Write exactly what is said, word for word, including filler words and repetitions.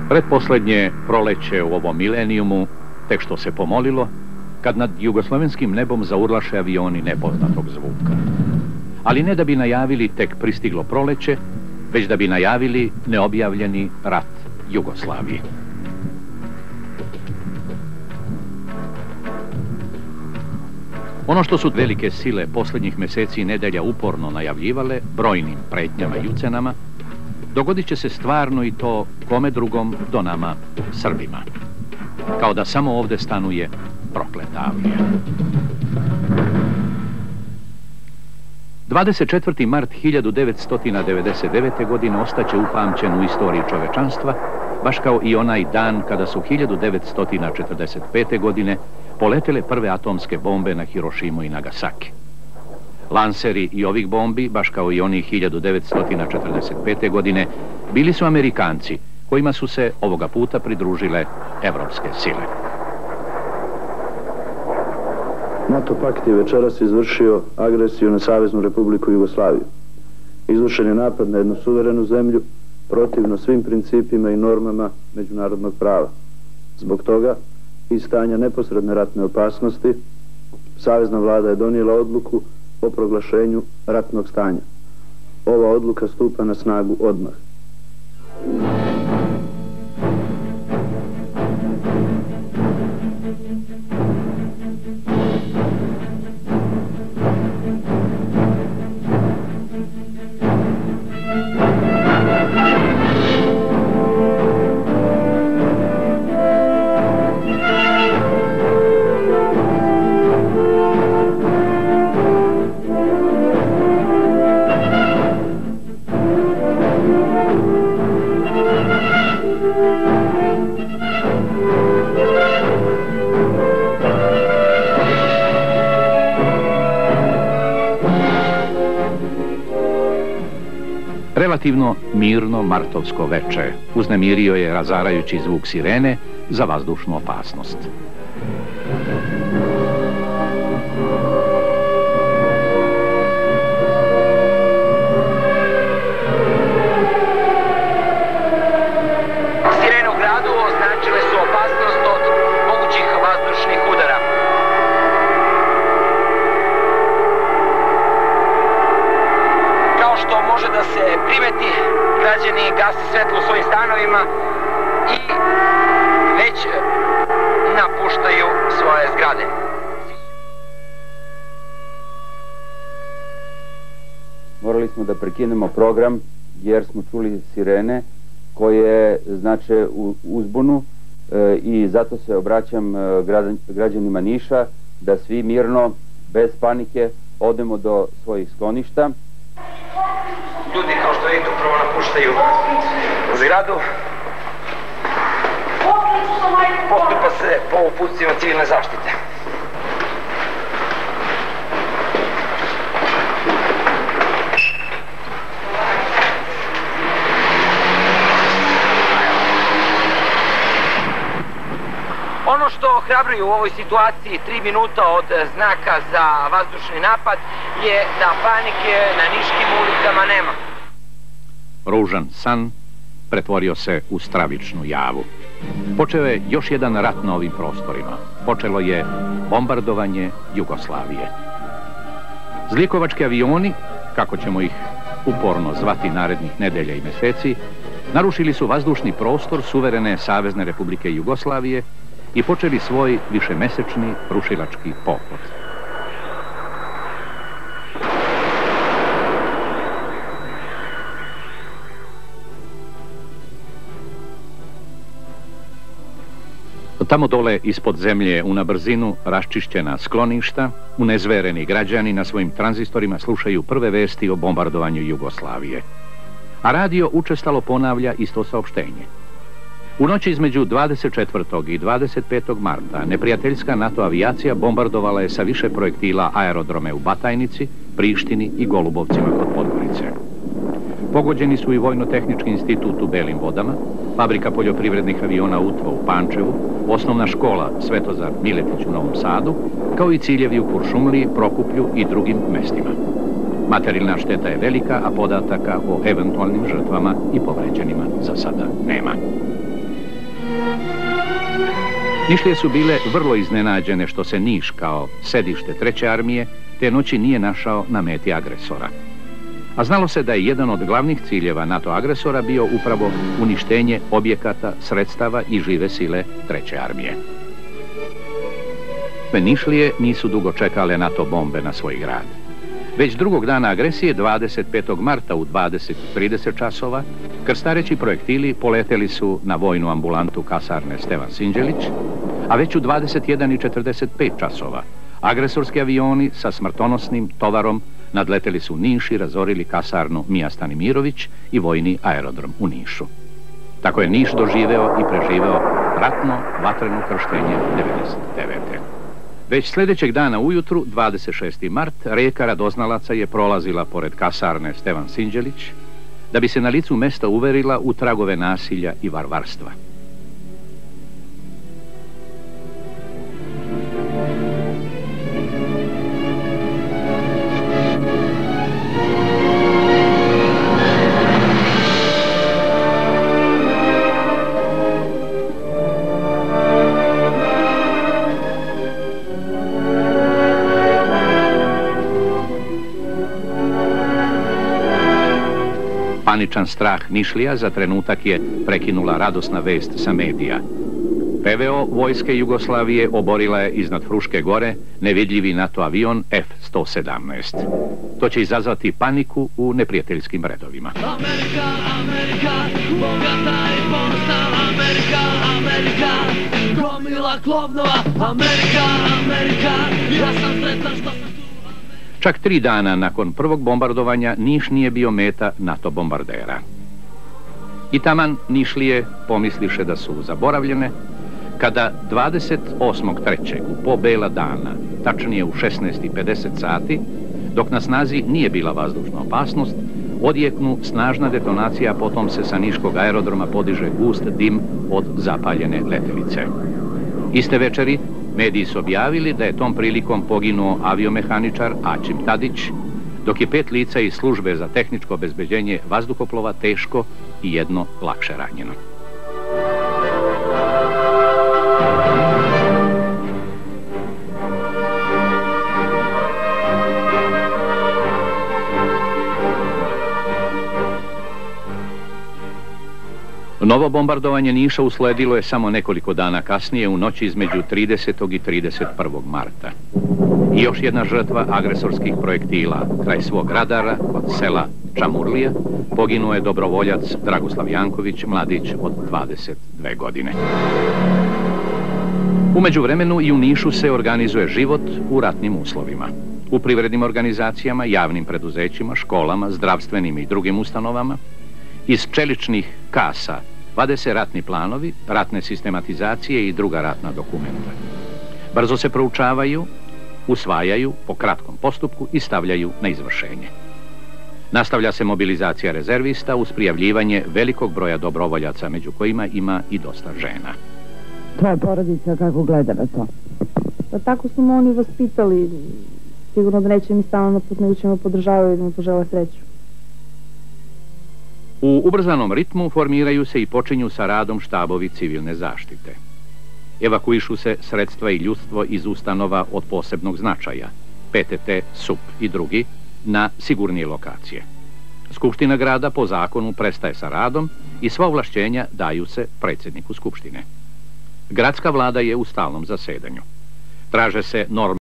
Pretposlednje proleće u ovom milenijumu tek što se pomolilo, kad nad jugoslovenskim nebom zaurlaše avioni nepoznatog zvuka. Ali ne da bi najavili tek pristiglo proleće, već da bi najavili neobjavljeni rat Jugoslaviji. Ono što su velike sile posljednjih mjeseci i nedelja uporno najavljivale, brojnim pretnjama i ucenama, dogodit će se stvarno i to kome drugom do nama, Srbima. Kao da samo ovdje stanuje prokleta avlija. dvadeset četvrti mart hiljadu devetsto devedeset devete. godine ostaće upamćen u istoriji čovečanstva, baš kao i onaj dan kada su hiljadu devetsto četrdeset pete. godine poletele prve atomske bombe na Hirošimu i Nagasaki. Lanseri i ovih bombi, baš kao i oni hiljadu devetsto četrdeset pete. godine, bili su Amerikanci, kojima su se ovoga puta pridružile evropske sile. NATO pakt je večeras izvršio agresiju na Saveznu Republiku Jugoslaviju. Izvršen je napad na jednu suverenu zemlju protivno svim principima i normama međunarodnog prava. Zbog toga i stanja neposredne ratne opasnosti, Savezna vlada je donijela odluku o proglašenju ratnog stanja. Ova odluka stupa na snagu odmah. Relativno mirno martovsko veče uznemirio je razarajući zvuk sirene za vazdušnu opasnost. Sirene u gradu označile su opasnost od mogućih vazdušnih udara. Kao što može da se primeti, građani gase svetlo u svojim stanovima i već napuštaju svoje zgrade. Morali smo da prekinemo program jer smo čuli sirene koje znače uzbunu e, i zato se obraćam e, građanima Niša da svi mirno, bez panike, odemo do svojih skloništa. Ljudi, kao što vidite, upravo napuštaju zgradu. Postupa se po uputstvima civilne zaštite. Ono što ohrabruje u ovoj situaciji tri minuta od znaka za vazdušni napad je da panike na niškim ulicama nema. Ružan san pretvorio se u stravičnu javu. Počeo je još jedan rat na ovim prostorima. Počelo je bombardovanje Jugoslavije. Zlikovački avioni, kako ćemo ih uporno zvati narednih nedelja i mjeseci, narušili su vazdušni prostor suverene Savezne Republike Jugoslavije i počeli svoj višemesečni rušilački pohod. Tamo dole ispod zemlje u na brzinu raščišćena skloništa, unezvereni građani na svojim tranzistorima slušaju prve vesti o bombardovanju Jugoslavije. A radio učestalo ponavlja isto saopštenje. U noći između dvadeset četvrtog i dvadeset petog marta neprijateljska NATO avijacija bombardovala je sa više projektila aerodrome u Batajnici, Prištini i Golubovcima kod Podgorice. Pogođeni su i Vojno-tehnički institut u Belim Vodama, fabrika poljoprivrednih aviona Utva u Pančevu, osnovna škola Svetozar Miletić u Novom Sadu, kao i ciljevi u Kuršumliji, Prokuplju i drugim mestima. Materijalna šteta je velika, a podataka o eventualnim žrtvama i povređenima za sada nema. Nišlije su bile vrlo iznenađene što se Niš kao sedište treće armije te noći nije našao na meti agresora. A znalo se da je jedan od glavnih ciljeva NATO agresora bio upravo uništenje objekata, sredstava i žive sile treće armije. Nišlije nisu dugo čekale NATO bombe na svoj grad. Već drugog dana agresije, dvadeset petog marta u dvadeset i trideset časova, krstareći projektili poleteli su na vojnu ambulantu kasarne Stevan Sinđelić, a već u dvadeset jedan i četrdeset pet časova agresorski avioni sa smrtonosnim tovarom nadleteli su Niš i razorili kasarnu Mija Stanimirović i vojni aerodrom u Nišu. Tako je Niš doživeo i preživeo ratno vatreno krštenje devedeset devete. Već sljedećeg dana ujutru, dvadeset šesti mart, reka radoznalaca je prolazila pored kasarne Stevan Sinđelić, da bi se na licu mesta uverila u tragove nasilja i varvarstva. Paničan strah Nišlija za trenutak je prekinula radosna vest sa medija. P V O vojske Jugoslavije oborila je iznad Fruške gore nevidljivi NATO avion F sto sedamnaest. To će izazvati paniku u neprijateljskim redovima. Amerika, Amerika, bogata i ponosna Amerika, Amerika, gomila klovnova, Amerika, Amerika, ja sam sretan što sam tu. Čak tri dana nakon prvog bombardovanja Niš nije bio meta NATO bombardera. I taman Nišlije pomisliše da su zaboravljene, kada dvadeset osmog trećeg u po bela dana, tačnije u šesnaest i pedeset sati, dok na snazi nije bila vazdušna opasnost, odjeknu snažna detonacija, potom se sa niškog aerodroma podiže gust dim od zapaljene letelice. Iste večeri mediji su objavili da je tom prilikom poginuo aviomehaničar Aćim Tadić, dok je pet lica iz službe za tehničko obezbeđenje vazduhoplova teško i jedno lakše ranjeno. Novo bombardovanje Niša usledilo je samo nekoliko dana kasnije u noći između tridesetog i trideset prvog marta. I još jedna žrtva agresorskih projektila kraj svog radara kod sela Čamurlija poginuo je dobrovoljac Dragoslav Janković, mladić od dvadeset dve godine. U međuvremenu i u Nišu se organizuje život u ratnim uslovima. U privrednim organizacijama, javnim preduzećima, školama, zdravstvenim i drugim ustanovama, iz čeličnih kasa vade se ratni planovi, ratne sistematizacije i druga ratna dokumenta. Brzo se proučavaju, usvajaju po kratkom postupku i stavljaju na izvršenje. Nastavlja se mobilizacija rezervista uz prijavljivanje velikog broja dobrovoljaca, među kojima ima i dosta žena. Tvoja porodica kako gleda na to? Pa tako su me oni vaspitali. Sigurno da neće mi stalno na put, nego će me podržavaju i da mi požele sreću. U ubrzanom ritmu formiraju se i počinju sa radom štabovi civilne zaštite. Evakuišu se sredstva i ljudstvo iz ustanova od posebnog značaja, P T T, S U P i drugi, na sigurnije lokacije. Skupština grada po zakonu prestaje sa radom i sva ovlašćenja daju se predsjedniku Skupštine. Gradska vlada je u stalnom zasedanju. Traže se norme